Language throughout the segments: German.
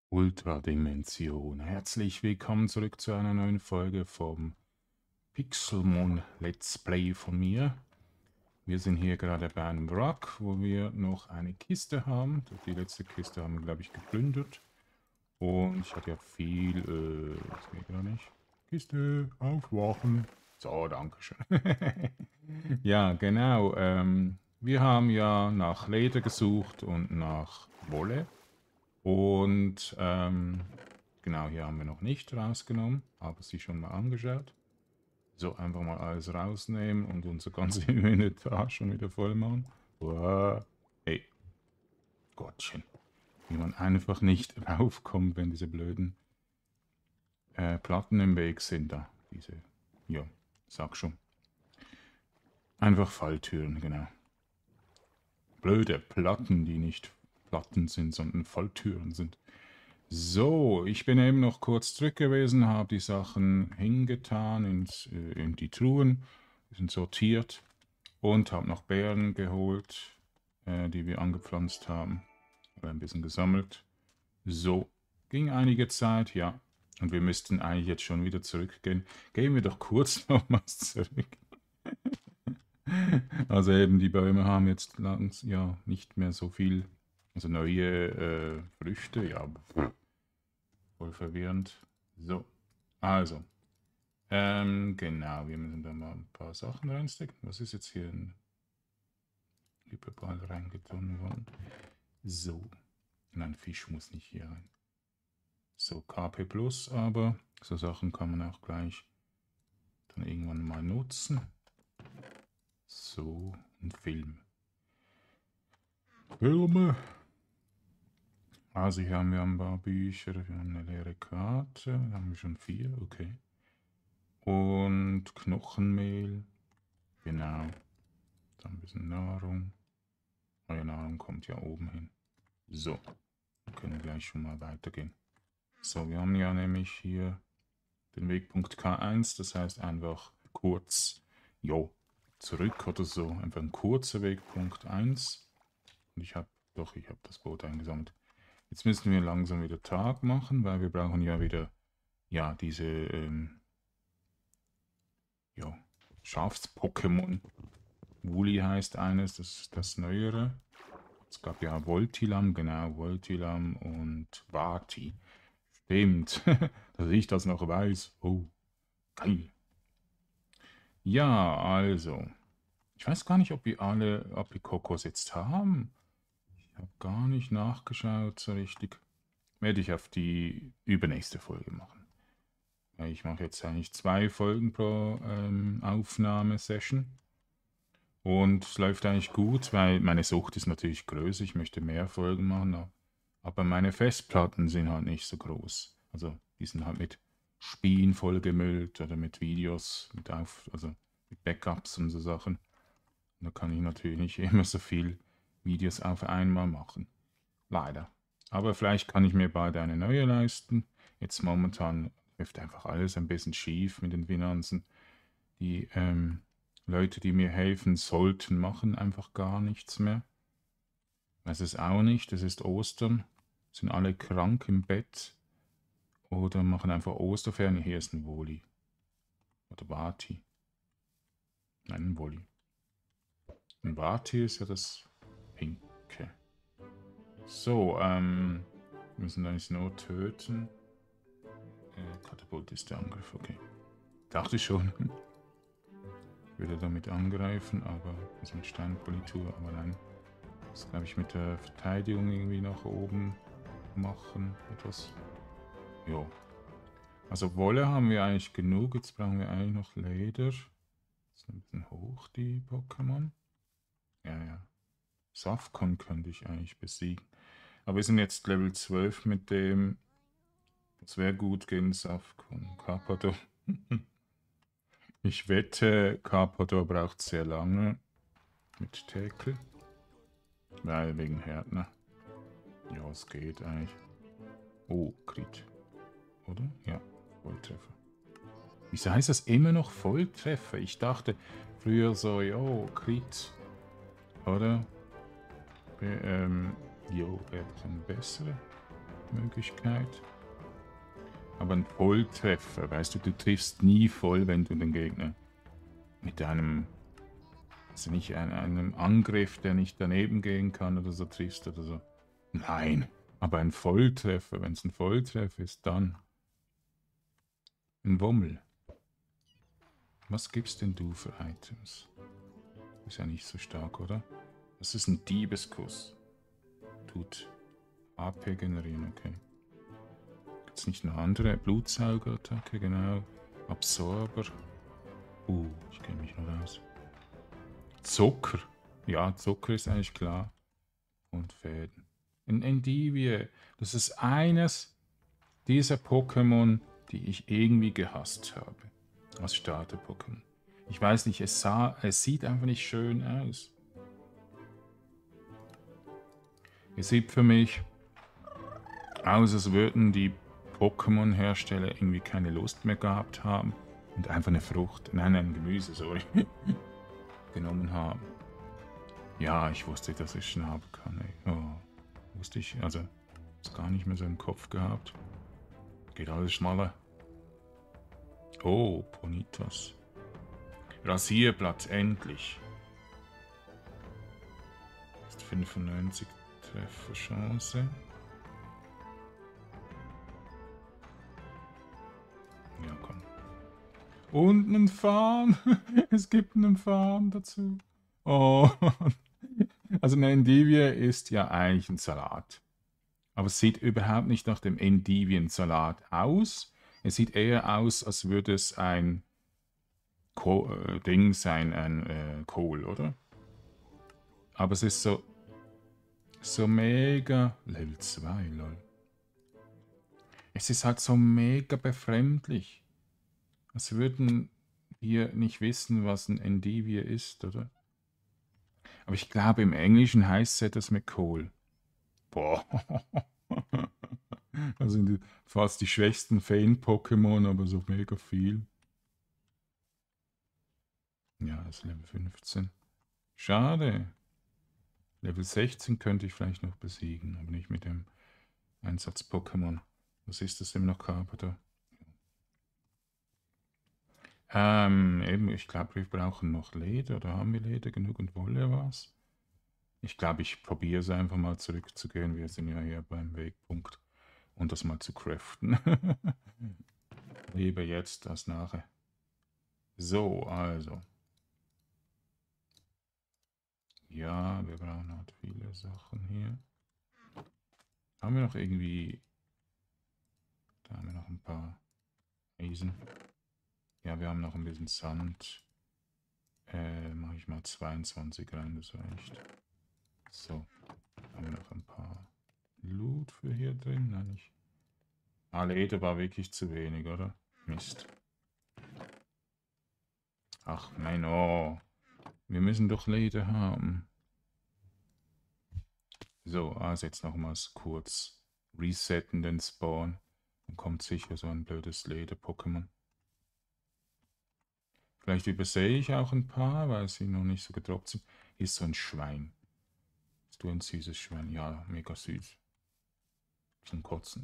Ultradimension. Herzlich willkommen zurück zu einer neuen Folge vom Pixelmon Let's Play von mir. Wir sind hier gerade bei einem Wrack, wo wir noch eine Kiste haben. Die letzte Kiste haben wir, glaube ich, geplündert. Und ich hatte ja viel, das geht gar nicht. Kiste, aufwachen. So, danke schön. Ja, genau. Wir haben ja nach Leder gesucht und nach Wolle. Und genau, hier haben wir noch nicht rausgenommen, aber sie schon mal angeschaut. So, einfach mal alles rausnehmen und unser ganzes Inventar schon wieder voll machen. Wow. Hey, Gottchen. Wie man einfach nicht raufkommt, wenn diese blöden Platten im Weg sind da. Diese, ja, sag schon. Einfach Falltüren, genau. Blöde Platten, die nicht Platten sind, sondern Falltüren sind. So, ich bin eben noch kurz zurück gewesen, habe die Sachen hingetan in die Truhen, die sind sortiert und habe noch Beeren geholt, die wir angepflanzt haben, oder ein bisschen gesammelt. So, ging einige Zeit, ja, und wir müssten eigentlich jetzt schon wieder zurückgehen. Gehen wir doch kurz nochmals zurück. Also eben, die Bäume haben jetzt ja nicht mehr so viel, also neue Früchte, ja, voll verwirrend. So, also, genau, wir müssen da mal ein paar Sachen reinstecken. Was ist jetzt hier ein Überball reingetan worden? So, nein, Fisch muss nicht hier rein. So, KP Plus, aber so Sachen kann man auch gleich dann irgendwann mal nutzen. So, ein Film. Filme. Also hier haben wir ein paar Bücher, wir haben eine leere Karte, da haben wir schon 4, okay. Und Knochenmehl, genau. Dann ein bisschen Nahrung. Neue Nahrung kommt ja oben hin. So, wir können gleich schon mal weitergehen. So, wir haben ja nämlich hier den Wegpunkt K1, das heißt einfach kurz, jo, zurück oder so. Einfach ein kurzer Wegpunkt 1. Und ich habe das Boot eingesammelt. Jetzt müssen wir langsam wieder Tag machen, weil wir brauchen ja wieder, ja, diese, ja, Schafs-Pokémon. Wooly heißt eines, das ist das Neuere. Es gab ja Voltilam, genau, Voltilam und Vati. Stimmt, dass ich das noch weiß. Oh, geil. Ja, also. Ich weiß gar nicht, ob wir alle Apikokos jetzt haben. Ich habe gar nicht nachgeschaut so richtig. Werde ich auf die übernächste Folge machen. Weil ich mache jetzt eigentlich 2 Folgen pro Aufnahmesession. Und es läuft eigentlich gut, weil meine Sucht ist natürlich größer. Ich möchte mehr Folgen machen, aber meine Festplatten sind halt nicht so groß. Also die sind halt mit Spielen vollgemüllt oder mit Videos, also mit Backups und so Sachen. Und da kann ich natürlich nicht immer so viel Videos auf einmal machen. Leider. Aber vielleicht kann ich mir bald eine neue leisten. Jetzt momentan läuft einfach alles ein bisschen schief mit den Finanzen. Die Leute, die mir helfen sollten, machen einfach gar nichts mehr. Weiß es auch nicht, es ist Ostern, sind alle krank im Bett oder machen einfach Osterferien. Hier ist ein Woli. Oder Vati. Nein, ein Woli. Ein Vati ist ja das Pinke. So, wir müssen eigentlich nur töten. Katapult ist der Angriff, okay. Dachte ich schon. Ich würde damit angreifen, aber das ist mit Steinpolitur, aber nein. Das glaube ich mit der Verteidigung irgendwie nach oben machen. Etwas. Jo. Also Wolle haben wir eigentlich genug. Jetzt brauchen wir eigentlich noch Leder. Das ist ein bisschen hoch, die Pokémon. Ja, ja. Safkon könnte ich eigentlich besiegen. Aber wir sind jetzt Level 12 mit dem. Das wäre gut gegen Safkon. Carpador. Ich wette, Carpador braucht sehr lange mit Tackle. Weil wegen Härtner. Ja, es geht eigentlich. Oh, Crit. Oder? Ja, Volltreffer. Wieso heißt das immer noch Volltreffer? Ich dachte früher so, jo, Crit. Oder? Jo, wer hat eine bessere? Möglichkeit. Aber ein Volltreffer, weißt du, du triffst nie voll, wenn du den Gegner mit einem, also nicht einem Angriff, der nicht daneben gehen kann oder so, triffst oder so. Nein, aber ein Volltreffer, wenn es ein Volltreffer ist, dann ein Wummel. Was gibst denn du für Items? Ist ja nicht so stark, oder? Das ist ein Diebeskuss. Tut AP generieren, okay. Gibt es nicht noch andere? Blutsauger-Attacke, genau. Absorber. Ich kenne mich noch aus. Zucker. Ja, Zucker ist eigentlich klar. Und Fäden. Ein Endivie. Das ist eines dieser Pokémon, die ich irgendwie gehasst habe. Als Starter-Pokémon. Ich weiß nicht, es sieht einfach nicht schön aus. Es sieht für mich aus, als würden die Pokémon-Hersteller irgendwie keine Lust mehr gehabt haben und einfach eine Frucht, nein, ein Gemüse, sorry, genommen haben. Ja, ich wusste, dass ich schon haben kann. Ey. Oh, wusste ich, also ist gar nicht mehr so im Kopf gehabt. Geht alles schmaler. Oh, Ponitos. Rasierblatt, endlich. Ist 95 Trefferchance. Ja, komm. Und einen Farm. Es gibt einen Farm dazu. Oh. Also eine Endivie ist ja eigentlich ein Salat. Aber es sieht überhaupt nicht nach dem Endivien-Salat aus. Es sieht eher aus, als würde es ein Ding sein, ein Kohl, oder? Aber es ist so mega... Level 2, lol. Es ist halt so mega befremdlich. Als würden wir nicht wissen, was ein Endivie ist, oder? Aber ich glaube, im Englischen heißt es etwas mit Kohl. Boah. Das sind fast die schwächsten Feen-Pokémon, aber so mega viel. Ja, das ist Level 15. Schade. Level 16 könnte ich vielleicht noch besiegen, aber nicht mit dem Einsatz-Pokémon. Was ist das im Carpador? Eben, ich glaube, wir brauchen noch Leder. Oder haben wir Leder genug und Wolle was? Ich glaube, ich probiere es einfach mal zurückzugehen. Wir sind ja hier beim Wegpunkt. Und das mal zu craften. Lieber jetzt als nachher. So, also. Ja, wir brauchen halt viele Sachen hier. Haben wir noch irgendwie... Da haben wir noch ein paar Eisen. Ja, wir haben noch ein bisschen Sand. Mache ich mal 22 rein, das reicht. So, haben wir noch ein paar Loot für hier drin? Nein, nicht. Ah, Leder war wirklich zu wenig, oder? Mist. Ach, nein, oh. Wir müssen doch Leder haben. So, also jetzt nochmals kurz resetten den Spawn. Dann kommt sicher so ein blödes Leder-Pokémon. Vielleicht übersehe ich auch ein paar, weil sie noch nicht so gedroppt sind. Hier ist so ein Schwein. Bist du ein süßes Schwein? Ja, mega süß. Zum Kotzen.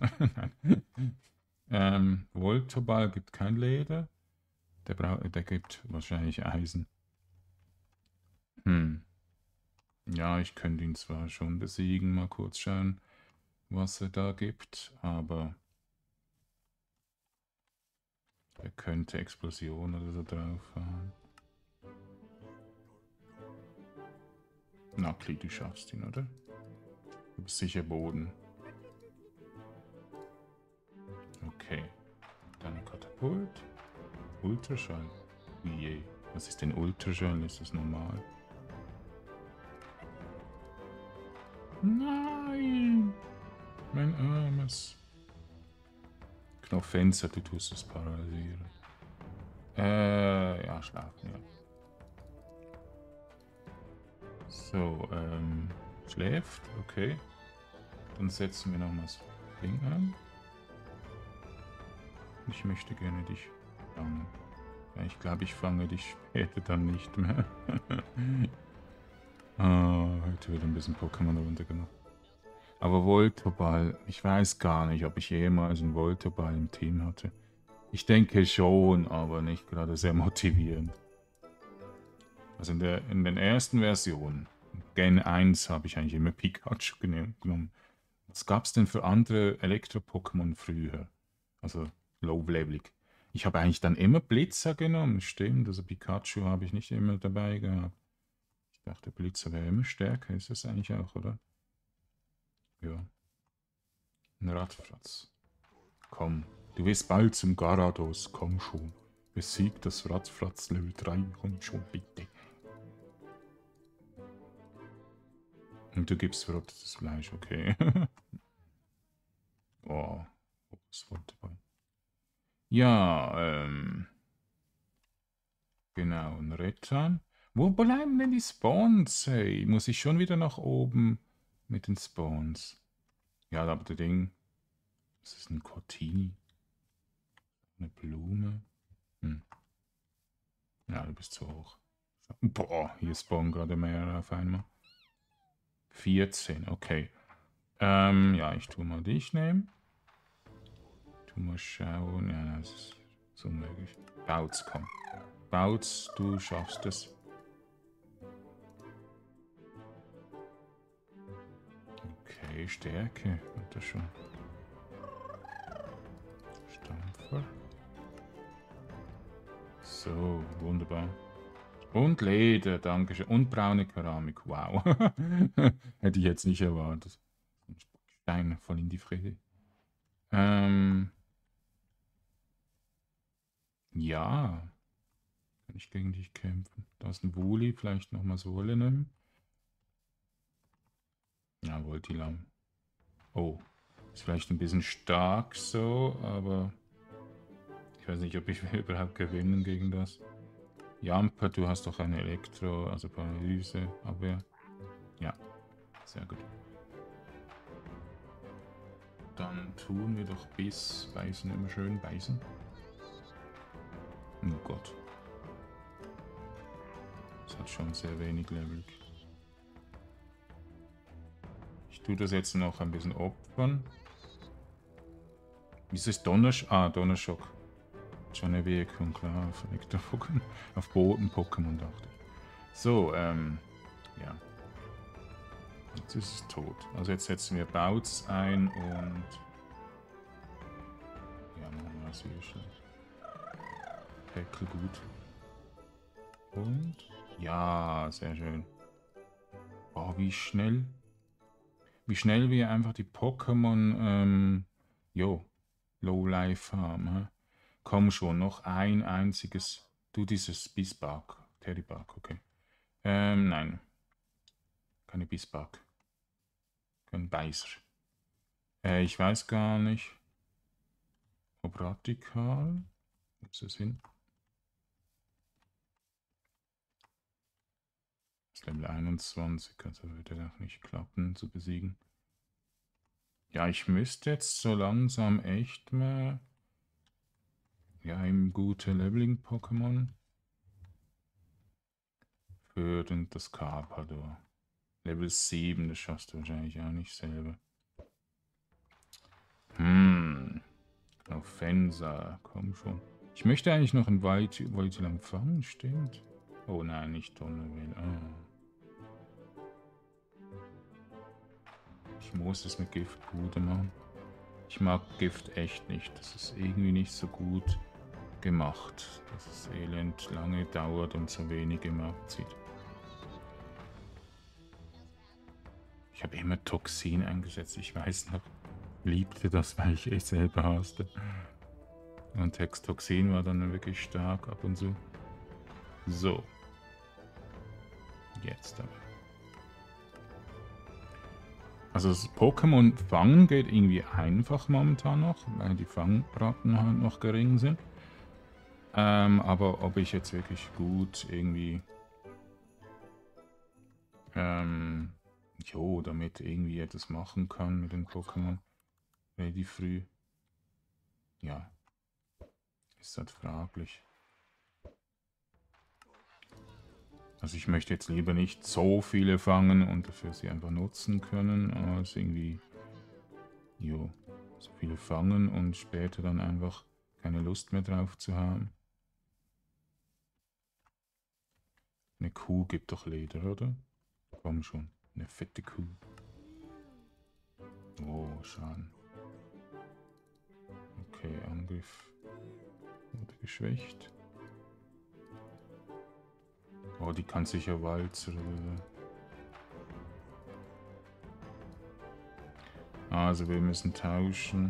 Voltoball gibt kein Leder. Der gibt wahrscheinlich Eisen. Ja, ich könnte ihn zwar schon besiegen, mal kurz schauen, was er da gibt, aber er könnte Explosion oder so drauf fahren. Na, Kli, du schaffst ihn, oder? Du bist sicher Boden. Okay. Dann Katapult. Ultraschall. Je. Was ist denn Ultraschall? Ist das normal? Nein! Mein armes Knopfenster, du tust es paralysieren. Ja, schlafen, ja. So, schläft, okay. Dann setzen wir noch mal das Ding an. Ich möchte gerne dich fangen. Ja, ich glaube, ich fange dich später dann nicht mehr. Heute wird ein bisschen Pokémon runtergemacht. Aber Voltoball, ich weiß gar nicht, ob ich jemals einen Voltoball im Team hatte. Ich denke schon, aber nicht gerade sehr motivierend. Also in den ersten Versionen, Gen 1, habe ich eigentlich immer Pikachu genommen. Was gab es denn für andere Elektro-Pokémon früher? Also low-levelig. Ich habe eigentlich dann immer Blitzer genommen, stimmt. Also Pikachu habe ich nicht immer dabei gehabt. Ich dachte, Blitzer wäre immer stärker. Ist das eigentlich auch, oder? Ja. Ein Radfratz. Komm, du wirst bald zum Garados. Komm schon. Besieg das Radfratz Level 3. Komm schon, bitte. Und du gibst verrottetes Fleisch, okay. Oh, was wollte man? Ja, genau, ein Rettern. Wo bleiben denn die Spawns, hey? Muss ich schon wieder nach oben mit den Spawns? Ja, aber der Ding. Das ist ein Cortini. Eine Blume. Hm. Ja, du bist zu hoch. Boah, hier spawnen gerade mehrere auf einmal. 14, okay. Ja, ich tue mal dich nehmen. Tu mal schauen. Ja, das ist so unmöglich. Bautz, komm. Bautz, du schaffst es. Okay, Stärke. Und das schon. Stampfer. So, wunderbar. Und Leder, danke schön. Und braune Keramik, wow. Hätte ich jetzt nicht erwartet. Stein voll in die Fresse. Ja. Kann ich gegen dich kämpfen? Da ist ein Wuli, vielleicht nochmal Sohle nehmen. Ja, Voltilam. Oh, ist vielleicht ein bisschen stark so, aber ich weiß nicht, ob ich überhaupt gewinnen gegen das. Jamper, du hast doch eine Elektro, also Paralyse, Abwehr. Ja, sehr gut. Dann tun wir doch Biss, Beißen, immer schön beißen. Oh Gott. Das hat schon sehr wenig Level. Ich tue das jetzt noch ein bisschen opfern. Wieso ist Donnerschock? Ah, Donnerschock. Schon eine Wirkung, klar, auf Elektro-Pokémon. Auf Boden-Pokémon dachte ich. So, ja. Jetzt ist es tot. Also jetzt setzen wir Bouts ein und... Ja, machen wir das hier schon. Tackle gut. Und... Ja, sehr schön. Oh, wie schnell. Wie schnell wir einfach die Pokémon, Low Life haben. Hä? Komm schon, noch ein einziges. Du dieses Bisbark. Terrybark, okay. Nein. Keine Bisbark. Kein Beißer. Ich weiß gar nicht, ob Radikal. Wo ist es hin? Das ist Level 21, also würde das nicht klappen zu besiegen. Ja, ich müsste jetzt so langsam echt mal... Ja, ein gute Leveling-Pokémon für das Carpador. Level 7, das schaffst du wahrscheinlich auch nicht selber. Offensa, komm schon. Ich möchte eigentlich noch ein Voltilam fangen, stimmt. Oh nein, nicht Donnerwelle. Ich muss es mit Giftbude machen. Ich mag Gift echt nicht. Das ist irgendwie nicht so gut gemacht. Dass es elend lange dauert und so wenig immer abzieht. Ich habe immer Toxin eingesetzt. Ich weiß noch, liebte das, weil ich es selber hasste. Und Hextoxin war dann wirklich stark ab und zu. So. Jetzt aber. Also das Pokémon fangen geht irgendwie einfach momentan noch, weil die Fangraten halt noch gering sind. Aber ob ich jetzt wirklich gut irgendwie damit irgendwie etwas machen kann mit den Pokémon relativ früh. Ja. Ist halt fraglich. Also ich möchte jetzt lieber nicht so viele fangen und dafür sie einfach nutzen können, als irgendwie Jo, so viele fangen und später dann einfach keine Lust mehr drauf zu haben. Eine Kuh gibt doch Leder, oder? Komm schon, eine fette Kuh. Oh, Schaden. Okay, Angriff wurde geschwächt. Oh, die kann sicher Walzer oder... Also wir müssen tauschen.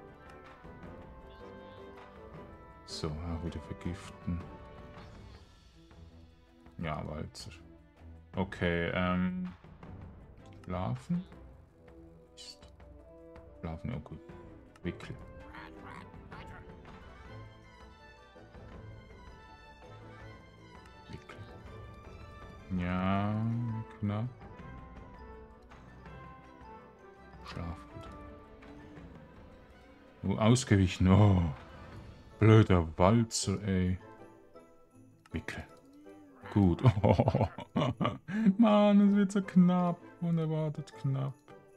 So, auch wieder vergiften. Ja, Walzer. Okay, Schlafen? Schlafen, oh gut. Wickel. Wickel. Ja, knapp. Schlaf gut. Oh, ausgewichen. Oh, blöder Walzer, ey. Wickel. Gut. Oh. Mann, es wird so knapp. Unerwartet knapp.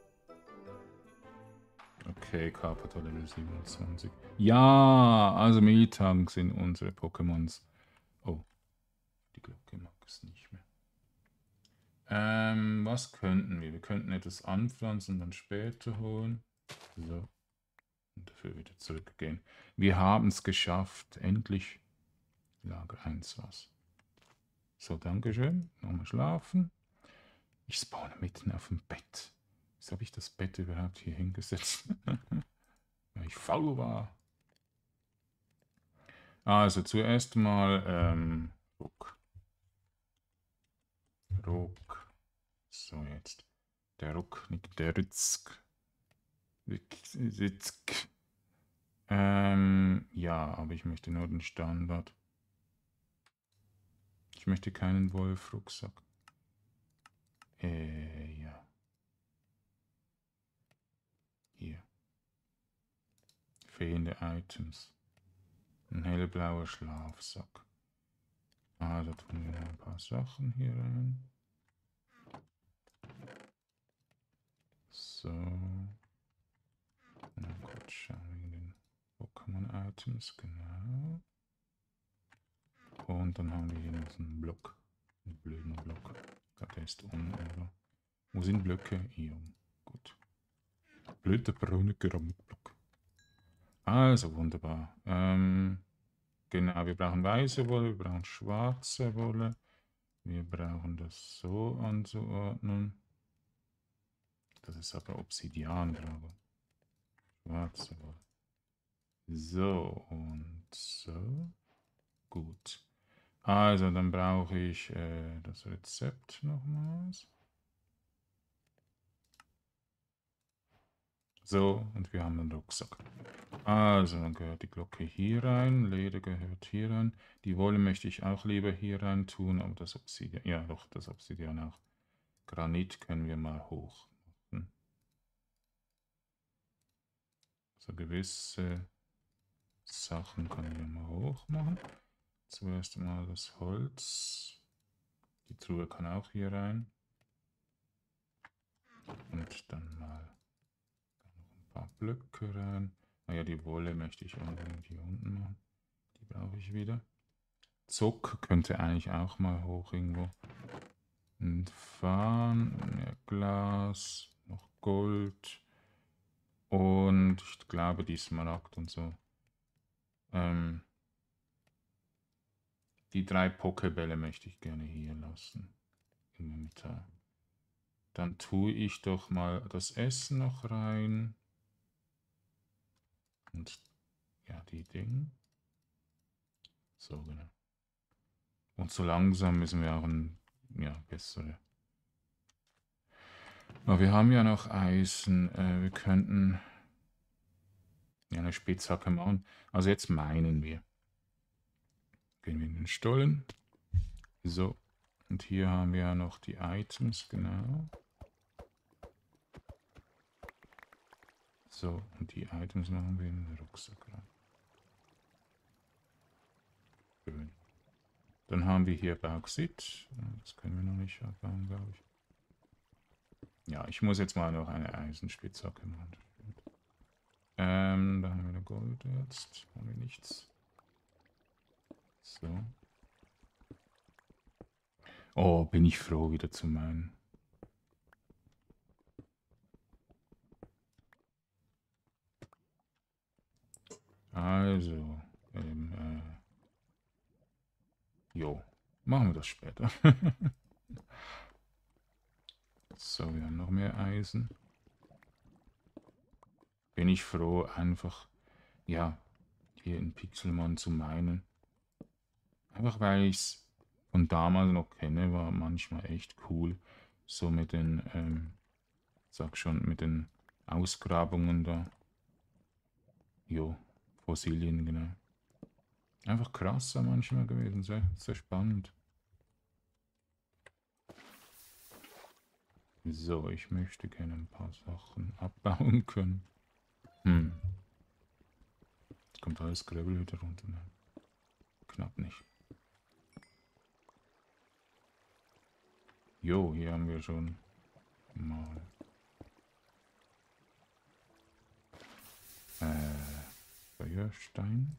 Okay, Carpador Level 27. Ja, also Miltank sind unsere Pokémons. Oh, die Glocke mag es nicht mehr. Was könnten wir? Wir könnten etwas anpflanzen und dann später holen. So. Und dafür wieder zurückgehen. Wir haben es geschafft. Endlich Lager 1 was. So, dankeschön. Nochmal schlafen. Ich spawne mitten auf dem Bett. Wieso habe ich das Bett überhaupt hier hingesetzt? Weil ich faul war. Also zuerst mal Ruck. Ruck. So, jetzt. Der Ruck, nicht der Ritzk. Ritzk. Ja, aber ich möchte nur den Standard. Ich möchte keinen Wolf-Rucksack. Ja. Hier. Fehlende Items. Ein hellblauer Schlafsack. Ah, da tun wir ein paar Sachen hier rein. So. Na kurz schauen wegen den Pokémon-Items, genau. Und dann haben wir hier noch einen Block. Einen blöden Block. Ich glaube, der ist oder? Wo sind Blöcke? Hier. Gut. Blöder braune Keramikblock. Also wunderbar. Genau, wir brauchen weiße Wolle, wir brauchen schwarze Wolle. Wir brauchen das so anzuordnen. Das ist aber Obsidian, glaube ich. Schwarze Wolle. So und so. Gut. Also, dann brauche ich das Rezept nochmals. So, und wir haben einen Rucksack. Also, dann gehört die Glocke hier rein, Leder gehört hier rein. Die Wolle möchte ich auch lieber hier rein tun, aber das Obsidian, ja doch, das Obsidian auch. Granit können wir mal hoch machen. So gewisse Sachen können wir mal hoch machen. Zuerst mal das Holz. Die Truhe kann auch hier rein. Und dann mal ein paar Blöcke rein. Naja, die Wolle möchte ich unbedingt hier unten machen. Die brauche ich wieder. Zuck könnte eigentlich auch mal hoch irgendwo. Und Farn, mehr Glas, noch Gold. Und ich glaube die Smaragd und so. Die 3 Pokébälle möchte ich gerne hier lassen. Im Inventar. Dann tue ich doch mal das Essen noch rein. Und ja, die Dinge. So, genau. Und so langsam müssen wir auch ein, ja, bessere. Aber wir haben ja noch Eisen. Wir könnten ja eine Spitzhacke machen. Also jetzt meinen wir. Gehen wir in den Stollen. So. Und hier haben wir ja noch die Items, genau. So, und die Items machen wir in den Rucksack rein. Schön. Dann haben wir hier Bauxit. Das können wir noch nicht abbauen, glaube ich. Ja, ich muss jetzt mal noch eine Eisenspitzhacke machen. benutzt. Haben wir nichts. So. Oh, bin ich froh, wieder zu meinen. Also, jo, machen wir das später. So, wir haben noch mehr Eisen. Bin ich froh, einfach, ja, hier in Pixelmon zu meinen. Einfach weil ich es von damals noch kenne, war manchmal echt cool. So mit den, sag schon, mit den Ausgrabungen da. Jo, Fossilien, genau. Einfach krasser manchmal gewesen, sehr, sehr spannend. So, ich möchte gerne ein paar Sachen abbauen können. Jetzt kommt alles Gravel wieder runter. Nein, knapp nicht. Jo, hier haben wir schon mal Feuerstein.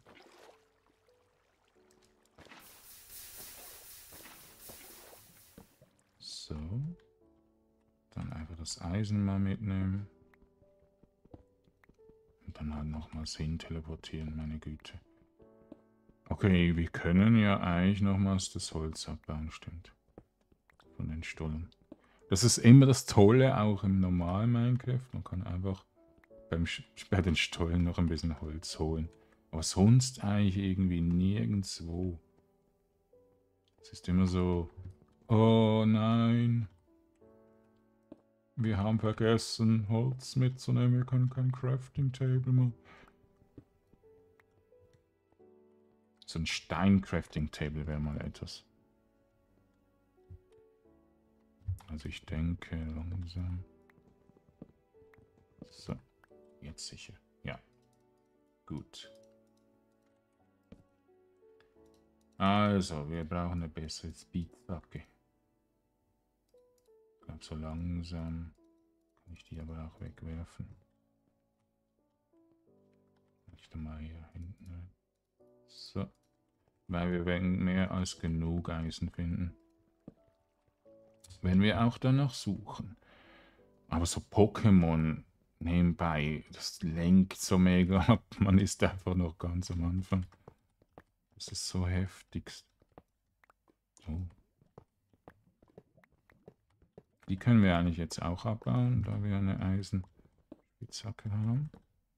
So. Dann einfach das Eisen mal mitnehmen. Und dann halt nochmals hin teleportieren, meine Güte. Okay, wir können ja eigentlich nochmals das Holz abbauen, stimmt. Von den Stollen. Das ist immer das Tolle, auch im normalen Minecraft. Man kann einfach bei den Stollen noch ein bisschen Holz holen. Aber sonst eigentlich irgendwie nirgendwo. Es ist immer so, oh nein. Wir haben vergessen, Holz mitzunehmen. Wir können kein Crafting Table machen. So ein Stein-Crafting Table wäre mal etwas. Also ich denke langsam. So, jetzt sicher. Ja, gut. Also, wir brauchen eine bessere Spitzhacke. Ich glaube, so langsam kann ich die aber auch wegwerfen. Ich da mal hier hinten rein. So, weil wir werden mehr als genug Eisen finden. Wenn wir auch danach suchen. Aber so Pokémon nebenbei, das lenkt so mega ab. Man ist einfach noch ganz am Anfang. Das ist so heftig. Oh. Die können wir eigentlich jetzt auch abbauen, da wir eine Eisenspitzhacke haben.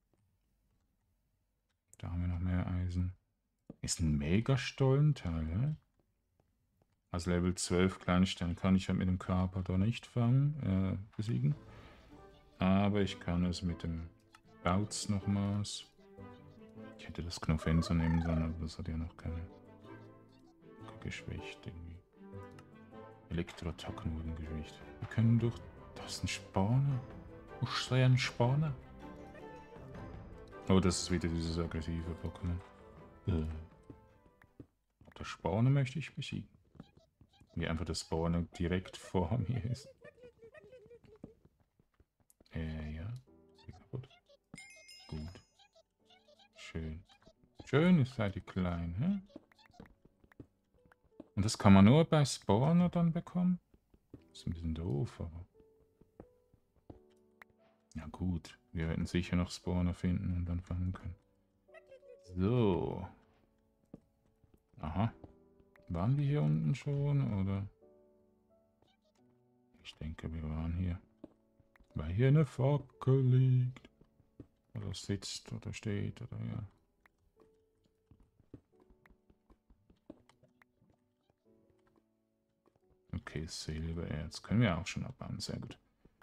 Da haben wir noch mehr Eisen. Ist ein Mega-Stollenteil, ja? Als Level 12 Kleinstein kann ich halt mit dem Carpador nicht besiegen. Aber ich kann es mit dem Bautz nochmals. Ich hätte das Knofenser nehmen sollen, aber das hat ja noch keine geschwächt irgendwie. Elektroattacken wurden geschwächt. Wir können durch. Das ist ein Spawner. Ich sehe einen Spawner. Oh, das ist wieder dieses aggressive Pokémon. Der Spawner möchte ich besiegen. Wie einfach der Spawner direkt vor mir ist. Ja. Ist kaputt. Gut. Schön. Schön ist seid ihr klein, hä? Und das kann man nur bei Spawner dann bekommen? Das ist ein bisschen doof, aber... Ja gut, wir werden sicher noch Spawner finden und dann fangen können. So. Aha. Waren wir hier unten schon, oder? Ich denke, wir waren hier. Weil hier eine Fackel liegt. Oder sitzt, oder steht, oder ja. Okay, Silbererz. Können wir auch schon abbauen, sehr gut.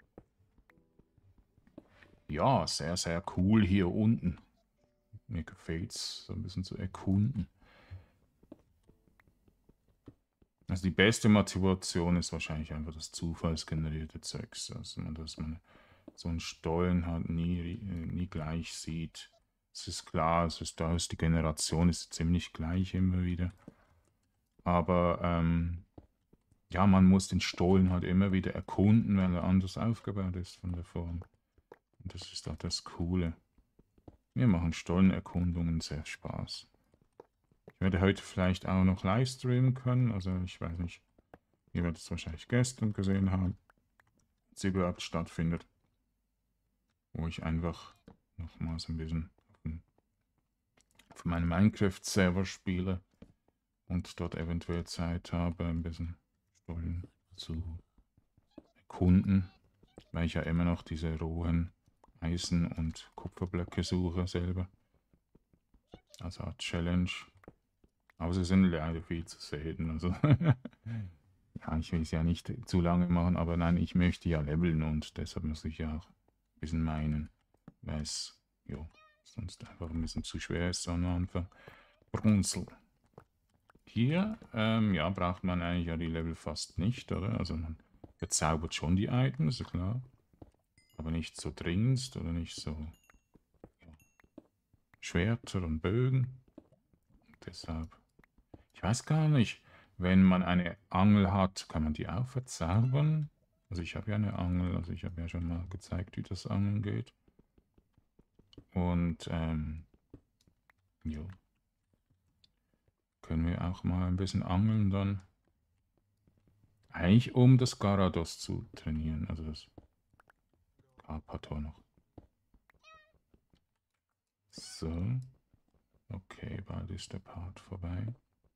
Ja, sehr, sehr cool hier unten. Mir gefällt es, so ein bisschen zu erkunden. Also die beste Motivation ist wahrscheinlich einfach das zufallsgenerierte Zeugs. Also dass man so einen Stollen halt nie gleich sieht. Es ist klar, da ist die Generation ist ziemlich gleich immer wieder. Aber ja, man muss den Stollen halt immer wieder erkunden, weil er anders aufgebaut ist von der Form. Und das ist auch das Coole. Mir machen Stollenerkundungen sehr Spaß. Ich werde heute vielleicht auch noch livestreamen können. Also ich weiß nicht, ihr werdet es wahrscheinlich gestern gesehen haben, wenn es überhaupt stattfindet. Wo ich einfach nochmals ein bisschen auf meinem Minecraft-Server spiele und dort eventuell Zeit habe, ein bisschen Stollen zu erkunden, weil ich ja immer noch diese rohen Eisen- und Kupferblöcke suche selber. Also eine Challenge. Aber sie sind leider viel zu selten. Also ja, ich will es ja nicht zu lange machen, aber nein, ich möchte ja leveln und deshalb muss ich ja auch ein bisschen meinen, weil es jo, sonst einfach ein bisschen zu schwer ist am Anfang. Brunzel. Hier, ja, braucht man eigentlich ja die Level fast nicht, oder? Also man verzaubert schon die Items, klar. Aber nicht so dringend oder nicht so ja, Schwerter und Bögen. Und deshalb, ich weiß gar nicht, wenn man eine Angel hat, kann man die auch verzaubern? Also ich habe ja eine Angel, also ich habe ja schon mal gezeigt, wie das Angeln geht. Und, jo. Können wir auch mal ein bisschen angeln dann. Eigentlich um das Garados zu trainieren, also das Carpador noch. So. Okay, bald ist der Part vorbei.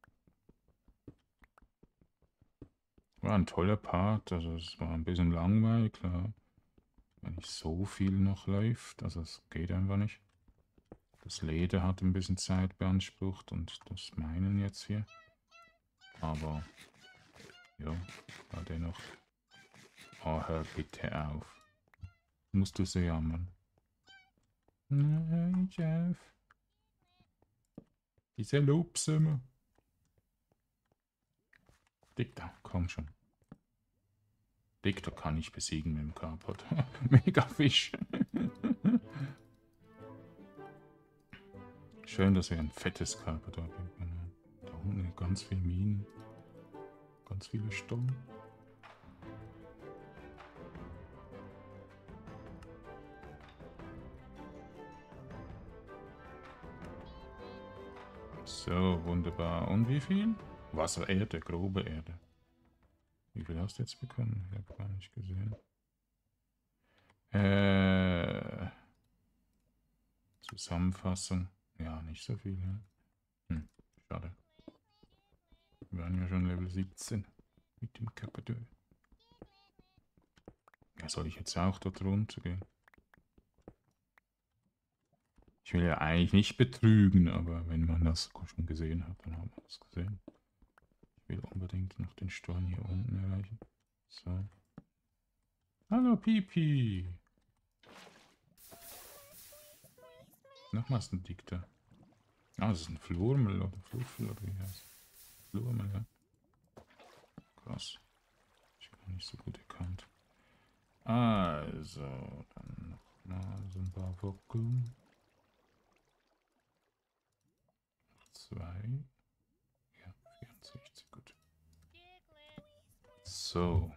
War ein toller Part, also es war ein bisschen langweilig, klar. Wenn nicht so viel noch läuft, also es geht einfach nicht. Das Leder hat ein bisschen Zeit beansprucht und das Meinen jetzt hier. Aber, ja, war dennoch. Oh, hör bitte auf. Musst du so jammern? Nein, Jeff. Diese Loops immer. Dicta, komm schon. Dicta kann ich besiegen mit dem Carport. Mega Fisch. Schön, dass wir ein fettes Carport haben. Da unten ganz viele Minen. Ganz viele Stollen. So, wunderbar. Und wie viel? Wassererde, grobe Erde. Wie viel hast du jetzt bekommen? Ich habe gar nicht gesehen. Zusammenfassung. Ja, nicht so viel. Ja. Schade. Wir waren ja schon Level 17 mit dem Carpador. Ja, soll ich jetzt auch dort runter gehen? Ich will ja eigentlich nicht betrügen, aber wenn man das schon gesehen hat, dann hat man das gesehen. Ich will unbedingt noch den Stollen hier unten erreichen. So. Hallo Pipi! Nochmals ein Dikter. Ah, das ist ein Flurmel oder Fluffel oder wie heißt es? Flurmel, ja. Krass. Ich gar nicht so gut erkannt. Also, dann nochmal so ein paar Wockeln. 2. Ja, 64, gut. So.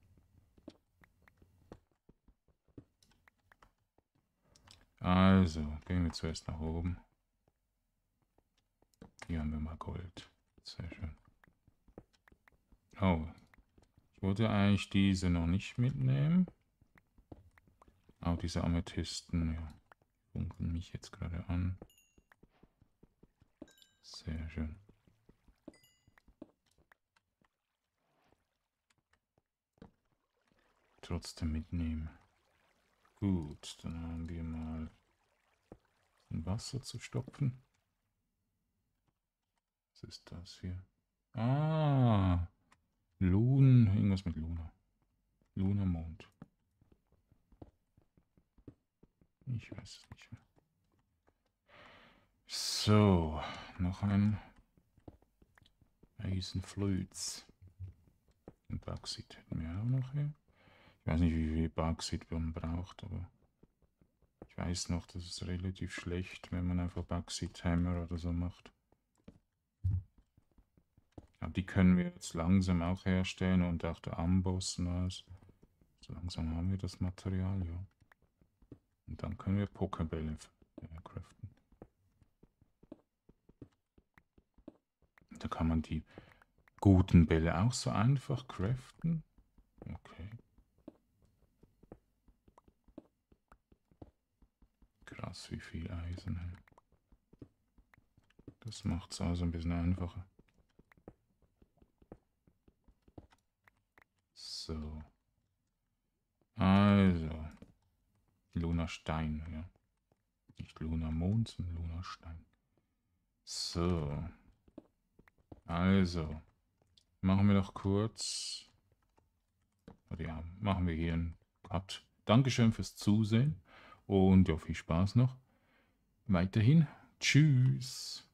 Also, gehen wir zuerst nach oben. Hier haben wir mal Gold. Sehr schön. Oh, ich wollte eigentlich diese noch nicht mitnehmen. Auch diese Amethysten, ja, funkeln mich jetzt gerade an. Sehr schön. Trotzdem mitnehmen. Gut, dann haben wir mal ein Wasser zu stopfen. Was ist das hier? Ah, irgendwas mit Luna. Lunamond. Ich weiß es nicht mehr. So, noch ein Eisenflöz. Und Bauxit hätten wir auch noch hier. Ich weiß nicht, wie viel Bauxit man braucht, aber ich weiß noch, das ist relativ schlecht, wenn man einfach Bauxit-Hammer oder so macht. Aber die können wir jetzt langsam auch herstellen und auch der Amboss und alles. So langsam haben wir das Material, ja. Und dann können wir Pokebälle craften. Da kann man die guten Bälle auch so einfach craften. Okay. Krass, wie viel Eisen. Das macht es also ein bisschen einfacher. So. Also. Lunastein, ja. Nicht Lunamond, sondern Lunastein. So. Also. Machen wir noch kurz. Oder ja, machen wir hier einen Cut. Dankeschön fürs Zusehen und ja, viel Spaß noch. Weiterhin. Tschüss.